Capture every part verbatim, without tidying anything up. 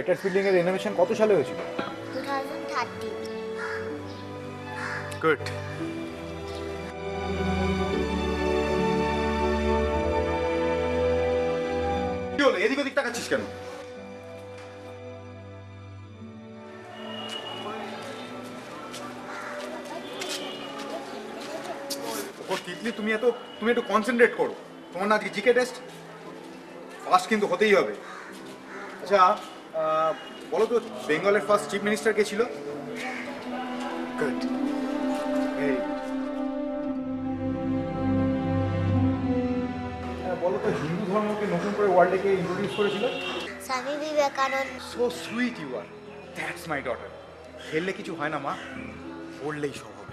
Writers building এর renovation কত সালে হয়েছিল? Two thousand thirty. গুড। কি হলো, এদিক ওদিক তাকাচ্ছিস কেন? ও তিতলি, তুমি এত তুমি একটু কনসেন্ট্রেট করো। তোমার না আজকে জিকে টেস্ট, ফার্স্ট কিন্তু হতেই হবে। আচ্ছা বলো তো, বেঙ্গলের ফার্স্ট চিফ মিনিস্টার কে ছিল? গুড। বলো তো, হিন্দু ধর্মকে নতুন করে ওয়ার্ল্ডে কে ইন্ট্রোডিউস করেছিল? Swami Vivekananda. So sweet you are. That's my daughter. খেললে কিছু হয় না মা, পড়লেই সব হবে।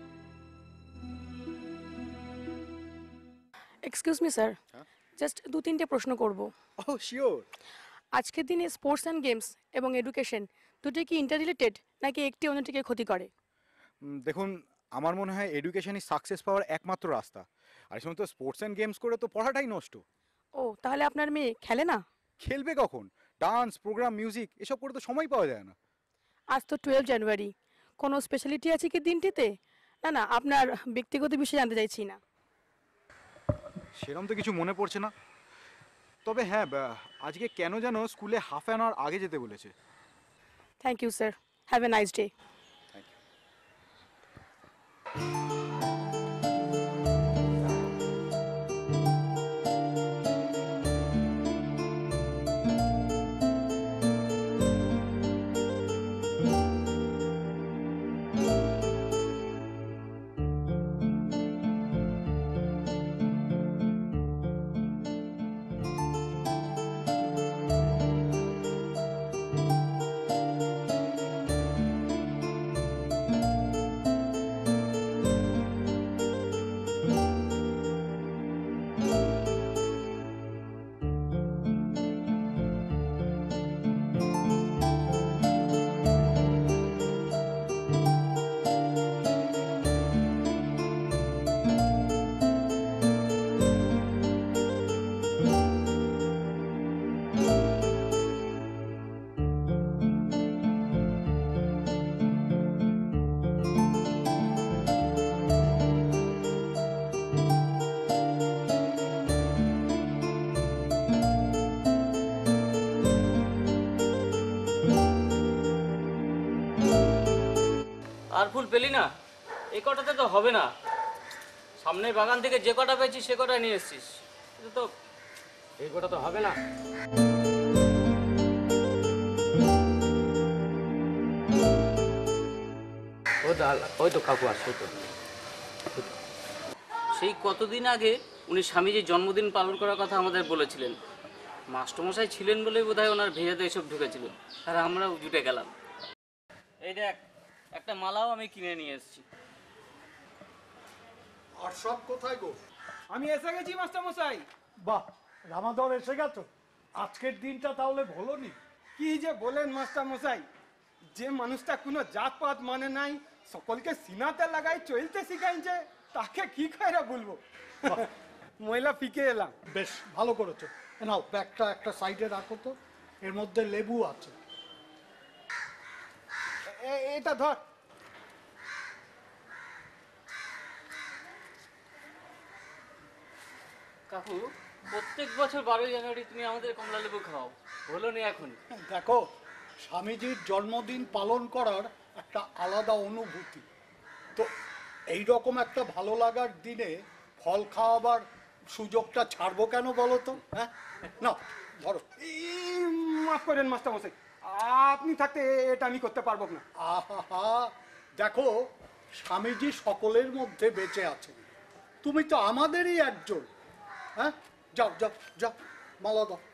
এক্সকিউজ মি স্যার, জাস্ট দু তিনটে প্রশ্ন করব। Oh sure. আজকের দিনে স্পোর্টস অ্যান্ড গেমস এবং এডুকেশন দুটো কি ইন্টার রিলেটেড, নাকি একটি অন্যটিকে ক্ষতি করে? দেখুন, আমার মনে হয় এডুকেশনই সাকসেস পাওয়ার একমাত্র রাস্তা। আর সময় তো স্পোর্টস অ্যান্ড গেমস করে তো পড়াটাই নষ্ট। ও, তাহলে আপনার মেয়ে খেলে না? খেলবে কখন? ডান্স প্রোগ্রাম, মিউজিক এসব করে তো সময় পাওয়া যায় না। আজ তো টুয়েলভ জানুয়ারি, কোনো স্পেশালিটি আছে কি দিনটিতে? না না, আপনার ব্যক্তিগত বিষয়ে জানতে চাইছি না। সেরকম তো কিছু মনে পড়ছে না। তবে হ্যাঁ, আজকে কেন যেন স্কুলে হাফ অ্যান আওয়ার আগে যেতে বলেছে। Thank you sir, have a nice day. আর ফুল পেলি না? এই কটাতে তো হবে না। সামনে বাগান থেকে যে কটা পেয়েছি সে কটা নিয়ে এসছিস, কিন্তু তো এই কটা তো হবে না। ও দাল, ওই তো কাকু আসছে তো। সেই কতদিন আগে উনি স্বামীজির জন্মদিন পালন করার কথা আমাদের বলেছিলেন। মাস্টারমশাই ছিলেন বলেই বোধহয় ওনার ভেজাতে এসব ঢুকেছিল, আর আমরাও জুটে গেলাম। এই দেখ, একটা মালাও আমি কিনে নিয়ে এসেছি। আর সব কোথায় গো? আমি এসে গেছি মাস্টারমশাই। বাহ, রামাদর এসে গেছো। আজকের দিনটা তাহলে ভালো নি? কি যে বলেন মাস্টারমশাই, যে মানুষটা কোনো জাতপাত মানে নাই, সকলকে সিনাতে লাগাই চলতে শিখাইছে, তাকে কি করে বলবো। ময়লা ফিকে এলাম। বেশ ভালো করেছো। নাও ব্যাগটা একটা সাইডে রাখো তো, এর মধ্যে লেবু আছে। এটা ধর। কাকু, প্রত্যেক বছর বারোই জানুয়ারি তুমি আমাদের কমলা লেবু খাও, বলো নি এখন? দেখো, স্বামীজির জন্মদিন পালন করার একটা আলাদা অনুভূতি তো, এইরকম একটা ভালো লাগার দিনে ফল খাওয়াবার সুযোগটা ছাড়বো কেন বলো তো? হ্যাঁ, না ধরো। মাফ করেন মাস্টারমশাই, আপনি থাকতে এটা আমি করতে পারবো না। আহা, দেখো, স্বামীজি সকলের মধ্যে বেঁচে আছেন, তুমি তো আমাদেরই একজন। হ্যাঁ, যাও যাও যাও, মালা দাও।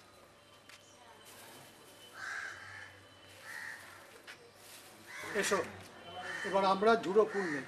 এসো, এবার আমরা ঝুড়ো ফুল নেই।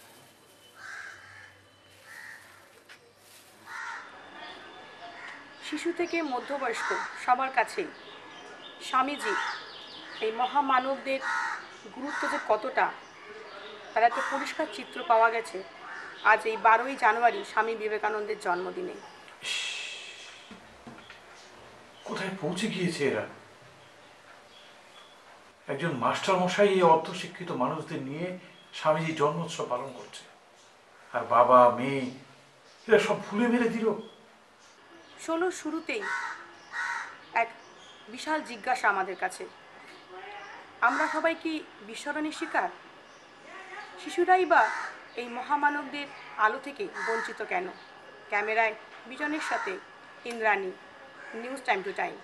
She শিশু থেকে মধ্যবয়স্ক সবার কাছেই স্বামীজি এই মহামানবদের গুরুত্ব যে কতটা তার একটা পরিষ্কার চিত্র পাওয়া গেছে আজ এই বারোই জানুয়ারি স্বামী বিবেকানন্দের জন্মদিনে। কোথায় পৌঁছে গিয়েছে এরা? একজন মাস্টার মশাই এই অর্ধশিক্ষিত মানুষদের নিয়ে স্বামীজি জন্মোৎসব পালন করছে, আর বাবা মেয়ে এরা সব ভুলে মেরে দিল। ষোলো শুরুতেই এক বিশাল জিজ্ঞাসা আমাদের কাছে, আমরা সবাই কি বিস্মরণের শিকার? শিশুরাই বা এই মহামানবদের আলো থেকে বঞ্চিত কেন? ক্যামেরায় বিজনের সাথে Indrani, news time to time.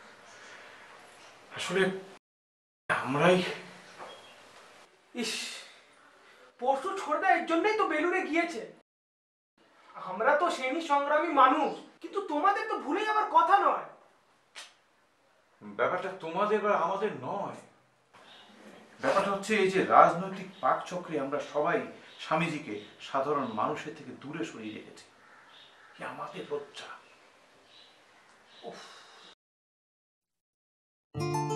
আসলে আমরাই ইস, পরশু ছোটদা এর জন্যই তো বেলুড়ে গিয়েছে। আমরা তো সেনী সংগ্রামী মানুষ, কিন্তু তোমাদের তো ভুলে যাবার কথা নয়। ব্যাপারটা তোমাদের বা আমাদের নয়, ব্যাপারটা হচ্ছে এই যে রাজনৈতিক পাকচক্রে আমরা সবাই স্বামীজিকে সাধারণ মানুষের থেকে দূরে সরিয়ে রেখেছি। কি আমাদের লজ্জা! উফ।